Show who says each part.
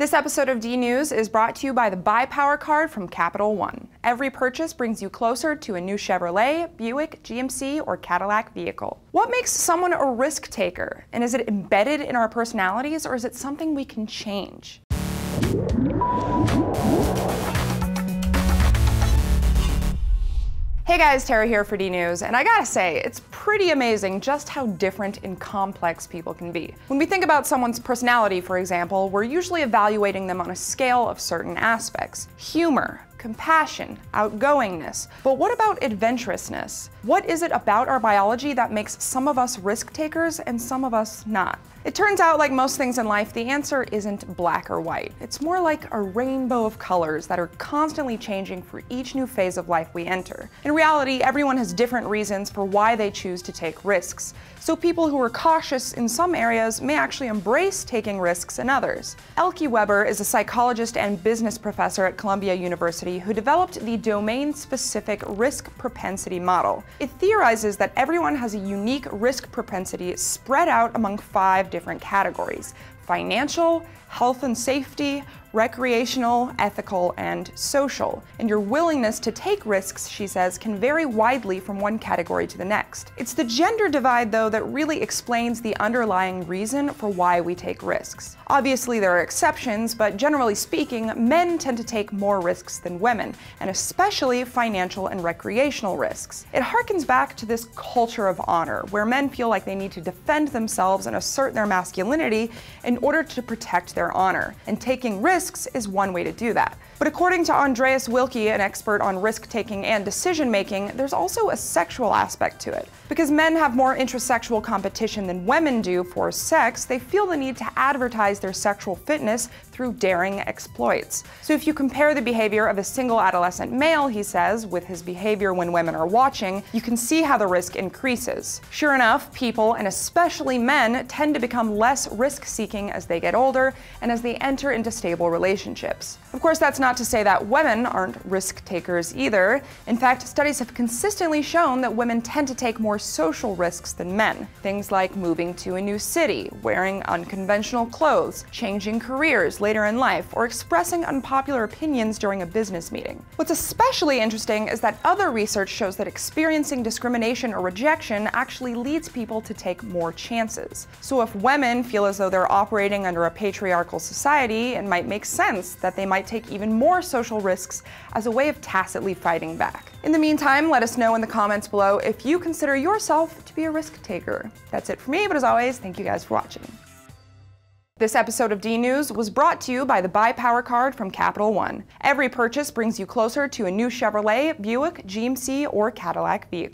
Speaker 1: This episode of DNews is brought to you by the Buy Power card from Capital One. Every purchase brings you closer to a new Chevrolet, Buick, GMC, or Cadillac vehicle. What makes someone a risk taker? And is it embedded in our personalities, or is it something we can change? Hey guys, Tara here for DNews, and I gotta say, it's pretty amazing just how different and complex people can be. When we think about someone's personality, for example, we're usually evaluating them on a scale of certain aspects. Humor, compassion, outgoingness. But what about adventurousness? What is it about our biology that makes some of us risk takers and some of us not? It turns out, like most things in life, the answer isn't black or white. It's more like a rainbow of colors that are constantly changing for each new phase of life we enter. In reality, everyone has different reasons for why they choose to take risks. So people who are cautious in some areas may actually embrace taking risks in others. Elke Weber is a psychologist and business professor at Columbia University who developed the domain-specific risk propensity model. It theorizes that everyone has a unique risk propensity spread out among 5 different categories: financial, health and safety, recreational, ethical, and social. And your willingness to take risks, she says, can vary widely from one category to the next. It's the gender divide, though, that really explains the underlying reason for why we take risks. Obviously, there are exceptions, but generally speaking, men tend to take more risks than women, and especially financial and recreational risks. It harkens back to this culture of honor, where men feel like they need to defend themselves and assert their masculinity in order to protect their honor, and taking risks is one way to do that. But according to Andreas Wilke, an expert on risk-taking and decision-making, there's also a sexual aspect to it. Because men have more intrasexual competition than women do for sex, they feel the need to advertise their sexual fitness through daring exploits. So if you compare the behavior of a single adolescent male, he says, with his behavior when women are watching, you can see how the risk increases. Sure enough, people, and especially men, tend to become less risk-seeking as they get older and as they enter into stable relationships. Of course, that's not to say that women aren't risk takers either. In fact, studies have consistently shown that women tend to take more social risks than men. Things like moving to a new city, wearing unconventional clothes, changing careers later in life, or expressing unpopular opinions during a business meeting. What's especially interesting is that other research shows that experiencing discrimination or rejection actually leads people to take more chances. So if women feel as though they're operating under a patriarchal society, it might make sense that they might take even more social risks as a way of tacitly fighting back. In the meantime, let us know in the comments below if you consider yourself to be a risk taker. That's it for me, but as always, thank you guys for watching. This episode of DNews was brought to you by the Buy Power card from Capital One. Every purchase brings you closer to a new Chevrolet, Buick, GMC, or Cadillac vehicle.